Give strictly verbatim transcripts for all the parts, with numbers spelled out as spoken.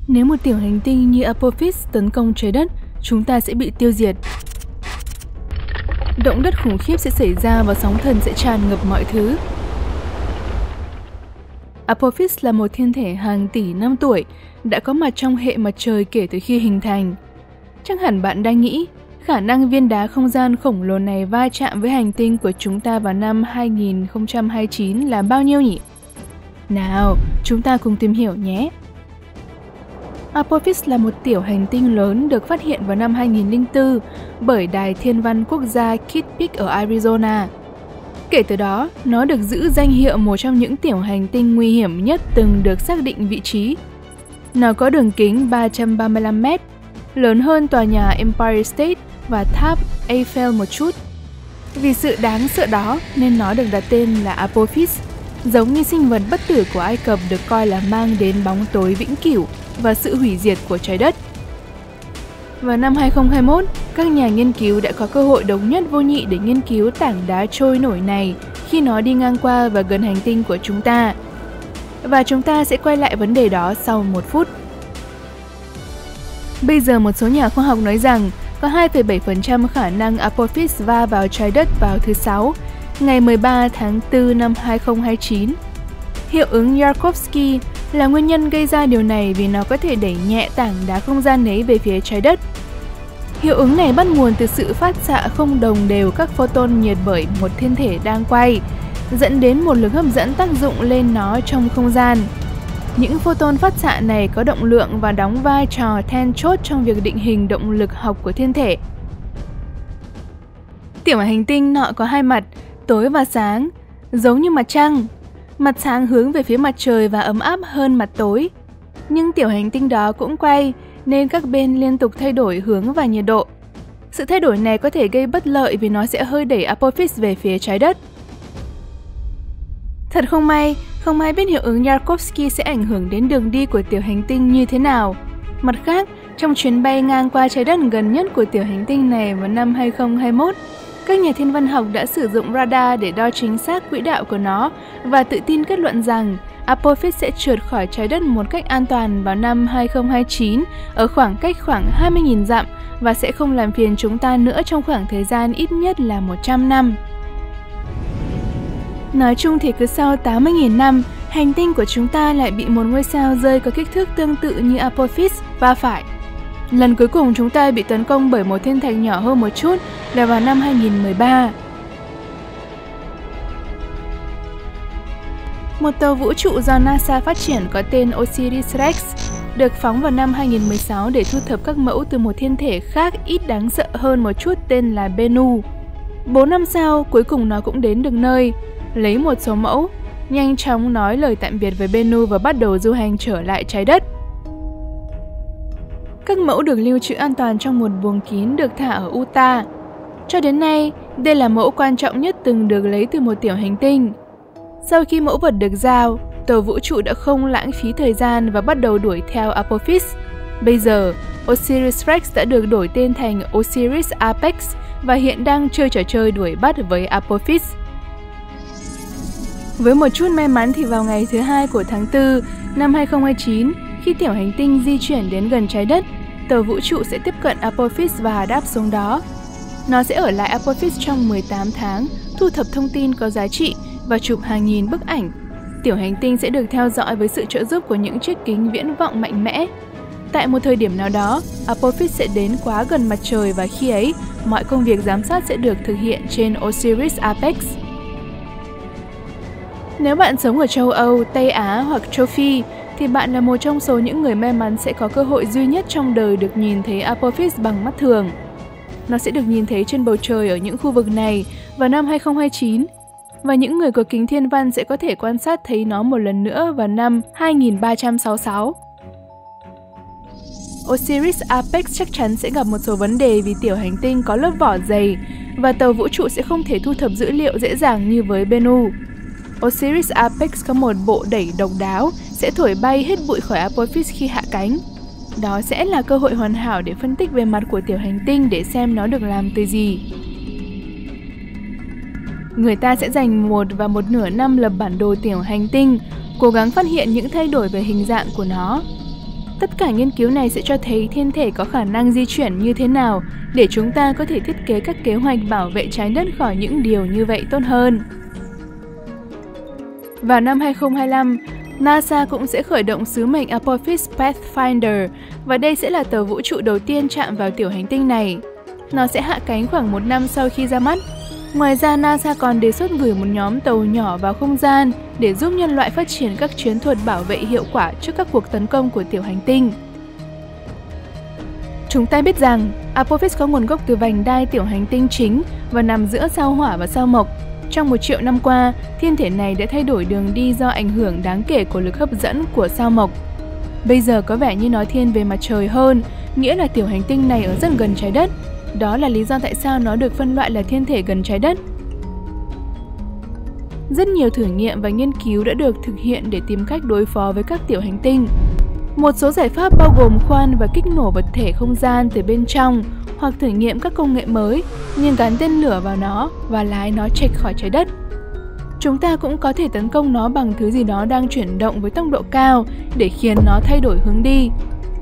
Nếu một tiểu hành tinh như Apophis tấn công trái đất, chúng ta sẽ bị tiêu diệt. Động đất khủng khiếp sẽ xảy ra và sóng thần sẽ tràn ngập mọi thứ. Apophis là một thiên thể hàng tỷ năm tuổi, đã có mặt trong hệ mặt trời kể từ khi hình thành. Chắc hẳn bạn đang nghĩ, khả năng viên đá không gian khổng lồ này va chạm với hành tinh của chúng ta vào năm hai nghìn không trăm hai mươi chín là bao nhiêu nhỉ? Nào, chúng ta cùng tìm hiểu nhé! Apophis là một tiểu hành tinh lớn được phát hiện vào năm hai nghìn không trăm lẻ bốn bởi Đài Thiên văn Quốc gia Kitt Peak ở Arizona. Kể từ đó, nó được giữ danh hiệu một trong những tiểu hành tinh nguy hiểm nhất từng được xác định vị trí. Nó có đường kính ba trăm ba mươi lăm mét, lớn hơn tòa nhà Empire State và tháp Eiffel một chút. Vì sự đáng sợ đó nên nó được đặt tên là Apophis, giống như sinh vật bất tử của Ai Cập được coi là mang đến bóng tối vĩnh cửu và sự hủy diệt của trái đất. Vào năm hai nghìn không trăm hai mươi mốt, các nhà nghiên cứu đã có cơ hội độc nhất vô nhị để nghiên cứu tảng đá trôi nổi này khi nó đi ngang qua và gần hành tinh của chúng ta. Và chúng ta sẽ quay lại vấn đề đó sau một phút. Bây giờ một số nhà khoa học nói rằng có hai phẩy bảy phần trăm khả năng Apophis va vào trái đất vào thứ Sáu, ngày mười ba tháng tư năm hai nghìn không trăm hai mươi chín. Hiệu ứng Yarkovsky là nguyên nhân gây ra điều này vì nó có thể đẩy nhẹ tảng đá không gian ấy về phía trái đất. Hiệu ứng này bắt nguồn từ sự phát xạ không đồng đều các photon nhiệt bởi một thiên thể đang quay, dẫn đến một lực hấp dẫn tác dụng lên nó trong không gian. Những photon phát xạ này có động lượng và đóng vai trò then chốt trong việc định hình động lực học của thiên thể. Tiểu hành tinh nọ có hai mặt, tối và sáng, giống như mặt trăng. Mặt sáng hướng về phía mặt trời và ấm áp hơn mặt tối. Nhưng tiểu hành tinh đó cũng quay, nên các bên liên tục thay đổi hướng và nhiệt độ. Sự thay đổi này có thể gây bất lợi vì nó sẽ hơi đẩy Apophis về phía trái đất. Thật không may, không ai biết hiệu ứng Yarkovsky sẽ ảnh hưởng đến đường đi của tiểu hành tinh như thế nào. Mặt khác, trong chuyến bay ngang qua trái đất gần nhất của tiểu hành tinh này vào năm hai nghìn không trăm hai mươi mốt, các nhà thiên văn học đã sử dụng radar để đo chính xác quỹ đạo của nó và tự tin kết luận rằng Apophis sẽ trượt khỏi trái đất một cách an toàn vào năm hai nghìn không trăm hai mươi chín ở khoảng cách khoảng hai mươi nghìn dặm và sẽ không làm phiền chúng ta nữa trong khoảng thời gian ít nhất là một trăm năm. Nói chung thì cứ sau tám mươi nghìn năm, hành tinh của chúng ta lại bị một ngôi sao rơi có kích thước tương tự như Apophis va phải. Lần cuối cùng chúng ta bị tấn công bởi một thiên thạch nhỏ hơn một chút là vào năm hai nghìn không trăm mười ba. Một tàu vũ trụ do NASA phát triển có tên Osiris-Rex được phóng vào năm hai nghìn không trăm mười sáu để thu thập các mẫu từ một thiên thể khác ít đáng sợ hơn một chút tên là Bennu. Bốn năm sau, cuối cùng nó cũng đến được nơi, lấy một số mẫu, nhanh chóng nói lời tạm biệt với Bennu và bắt đầu du hành trở lại trái đất. Các mẫu được lưu trữ an toàn trong một buồng kín được thả ở Utah. Cho đến nay, đây là mẫu quan trọng nhất từng được lấy từ một tiểu hành tinh. Sau khi mẫu vật được giao, tàu vũ trụ đã không lãng phí thời gian và bắt đầu đuổi theo Apophis. Bây giờ, Osiris-Rex đã được đổi tên thành Osiris Apex và hiện đang chơi trò chơi đuổi bắt với Apophis. Với một chút may mắn thì vào ngày thứ hai của tháng tư năm hai nghìn không trăm hai mươi chín, khi tiểu hành tinh di chuyển đến gần trái đất, tàu vũ trụ sẽ tiếp cận Apophis và đáp xuống đó. Nó sẽ ở lại Apophis trong mười tám tháng, thu thập thông tin có giá trị và chụp hàng nghìn bức ảnh. Tiểu hành tinh sẽ được theo dõi với sự trợ giúp của những chiếc kính viễn vọng mạnh mẽ. Tại một thời điểm nào đó, Apophis sẽ đến quá gần mặt trời và khi ấy, mọi công việc giám sát sẽ được thực hiện trên Osiris Apex. Nếu bạn sống ở châu Âu, Tây Á hoặc châu Phi, thì bạn là một trong số những người may mắn sẽ có cơ hội duy nhất trong đời được nhìn thấy Apophis bằng mắt thường. Nó sẽ được nhìn thấy trên bầu trời ở những khu vực này vào năm hai nghìn không trăm hai mươi chín, và những người có kính thiên văn sẽ có thể quan sát thấy nó một lần nữa vào năm hai nghìn ba trăm sáu mươi sáu. Osiris Apex chắc chắn sẽ gặp một số vấn đề vì tiểu hành tinh có lớp vỏ dày và tàu vũ trụ sẽ không thể thu thập dữ liệu dễ dàng như với Bennu. Osiris Apex có một bộ đẩy độc đáo sẽ thổi bay hết bụi khỏi Apophis khi hạ cánh. Đó sẽ là cơ hội hoàn hảo để phân tích bề mặt của tiểu hành tinh để xem nó được làm từ gì. Người ta sẽ dành một và một nửa năm lập bản đồ tiểu hành tinh, cố gắng phát hiện những thay đổi về hình dạng của nó. Tất cả nghiên cứu này sẽ cho thấy thiên thể có khả năng di chuyển như thế nào để chúng ta có thể thiết kế các kế hoạch bảo vệ trái đất khỏi những điều như vậy tốt hơn. Vào năm hai không hai lăm, NASA cũng sẽ khởi động sứ mệnh Apophis Pathfinder và đây sẽ là tàu vũ trụ đầu tiên chạm vào tiểu hành tinh này. Nó sẽ hạ cánh khoảng một năm sau khi ra mắt. Ngoài ra, NASA còn đề xuất gửi một nhóm tàu nhỏ vào không gian để giúp nhân loại phát triển các chiến thuật bảo vệ hiệu quả trước các cuộc tấn công của tiểu hành tinh. Chúng ta biết rằng Apophis có nguồn gốc từ vành đai tiểu hành tinh chính và nằm giữa sao Hỏa và sao Mộc. Trong một triệu năm qua, thiên thể này đã thay đổi đường đi do ảnh hưởng đáng kể của lực hấp dẫn của sao Mộc. Bây giờ có vẻ như nó thiên về mặt trời hơn, nghĩa là tiểu hành tinh này ở rất gần trái đất. Đó là lý do tại sao nó được phân loại là thiên thể gần trái đất. Rất nhiều thử nghiệm và nghiên cứu đã được thực hiện để tìm cách đối phó với các tiểu hành tinh. Một số giải pháp bao gồm khoan và kích nổ vật thể không gian từ bên trong, hoặc thử nghiệm các công nghệ mới như gắn tên lửa vào nó và lái nó chệch khỏi trái đất. Chúng ta cũng có thể tấn công nó bằng thứ gì đó đang chuyển động với tốc độ cao để khiến nó thay đổi hướng đi.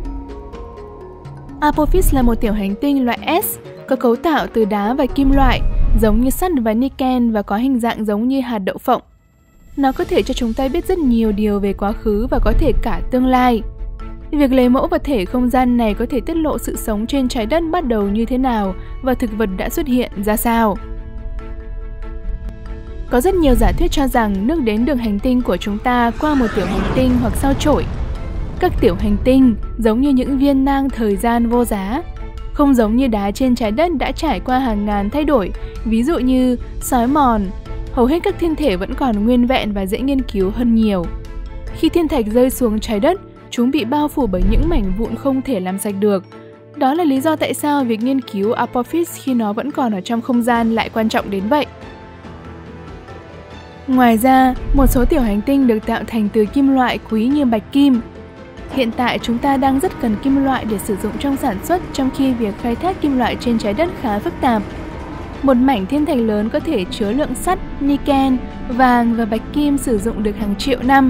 Apophis là một tiểu hành tinh loại S, có cấu tạo từ đá và kim loại, giống như sắt và niken và có hình dạng giống như hạt đậu phộng. Nó có thể cho chúng ta biết rất nhiều điều về quá khứ và có thể cả tương lai. Việc lấy mẫu vật thể không gian này có thể tiết lộ sự sống trên trái đất bắt đầu như thế nào và thực vật đã xuất hiện ra sao. Có rất nhiều giả thuyết cho rằng nước đến đường hành tinh của chúng ta qua một tiểu hành tinh hoặc sao chổi. Các tiểu hành tinh giống như những viên nang thời gian vô giá, không giống như đá trên trái đất đã trải qua hàng ngàn thay đổi, ví dụ như xói mòn. Hầu hết các thiên thể vẫn còn nguyên vẹn và dễ nghiên cứu hơn nhiều. Khi thiên thạch rơi xuống trái đất, chúng bị bao phủ bởi những mảnh vụn không thể làm sạch được. Đó là lý do tại sao việc nghiên cứu Apophis khi nó vẫn còn ở trong không gian lại quan trọng đến vậy. Ngoài ra, một số tiểu hành tinh được tạo thành từ kim loại quý như bạch kim. Hiện tại chúng ta đang rất cần kim loại để sử dụng trong sản xuất, trong khi việc khai thác kim loại trên trái đất khá phức tạp. Một mảnh thiên thạch lớn có thể chứa lượng sắt, niken, vàng và bạch kim sử dụng được hàng triệu năm.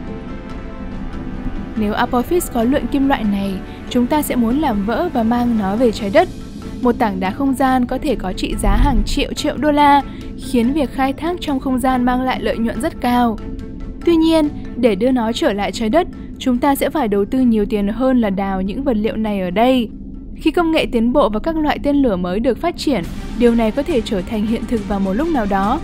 Nếu Apophis có lượng kim loại này, chúng ta sẽ muốn làm vỡ và mang nó về trái đất. Một tảng đá không gian có thể có trị giá hàng triệu triệu đô la, khiến việc khai thác trong không gian mang lại lợi nhuận rất cao. Tuy nhiên, để đưa nó trở lại trái đất, chúng ta sẽ phải đầu tư nhiều tiền hơn là đào những vật liệu này ở đây. Khi công nghệ tiến bộ và các loại tên lửa mới được phát triển, điều này có thể trở thành hiện thực vào một lúc nào đó.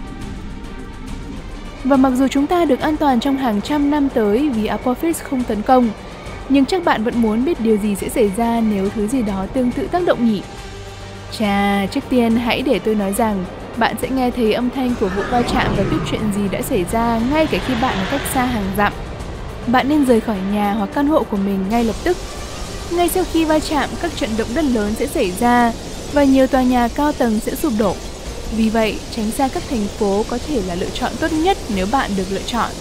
Và mặc dù chúng ta được an toàn trong hàng trăm năm tới vì Apophis không tấn công, nhưng chắc bạn vẫn muốn biết điều gì sẽ xảy ra nếu thứ gì đó tương tự tác động nhỉ? Chà, trước tiên hãy để tôi nói rằng bạn sẽ nghe thấy âm thanh của vụ va chạm và biết chuyện gì đã xảy ra ngay cả khi bạn ở cách xa hàng dặm. Bạn nên rời khỏi nhà hoặc căn hộ của mình ngay lập tức. Ngay sau khi va chạm, các trận động đất lớn sẽ xảy ra và nhiều tòa nhà cao tầng sẽ sụp đổ. Vì vậy, tránh xa các thành phố có thể là lựa chọn tốt nhất nếu bạn được lựa chọn.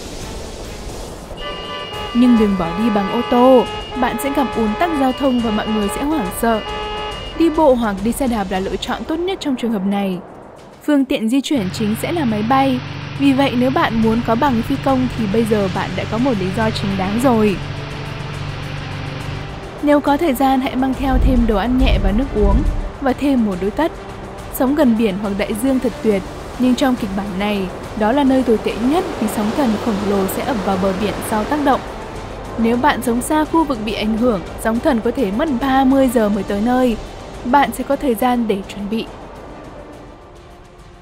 Nhưng đừng bỏ đi bằng ô tô, bạn sẽ gặp ùn tắc giao thông và mọi người sẽ hoảng sợ. Đi bộ hoặc đi xe đạp là lựa chọn tốt nhất trong trường hợp này. Phương tiện di chuyển chính sẽ là máy bay. Vì vậy, nếu bạn muốn có bằng phi công thì bây giờ bạn đã có một lý do chính đáng rồi. Nếu có thời gian, hãy mang theo thêm đồ ăn nhẹ và nước uống và thêm một đôi tất. Sống gần biển hoặc đại dương thật tuyệt, nhưng trong kịch bản này, đó là nơi tồi tệ nhất vì sóng thần khổng lồ sẽ ập vào bờ biển sau tác động. Nếu bạn sống xa khu vực bị ảnh hưởng, sóng thần có thể mất ba mươi giờ mới tới nơi. Bạn sẽ có thời gian để chuẩn bị.